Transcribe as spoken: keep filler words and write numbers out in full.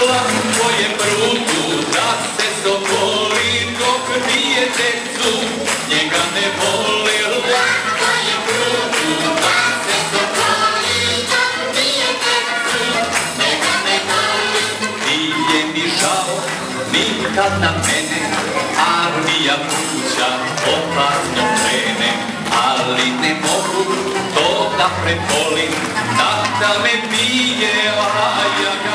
lako je prutu da se sokoli dok pije tekstu, njega ne voli. Lako je prutu da se sokoli dok pije tekstu, njega ne voli. Nije mi žao nikad na mene, armija kuća opasno krene, ali ne mogu to da prepolim, tata me bije, a ja